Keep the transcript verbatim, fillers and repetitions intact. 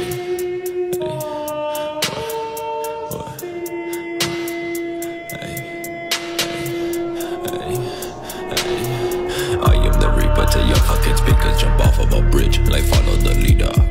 I am the reaper to your fucking speakers. Jump off of a bridge, like follow the leader.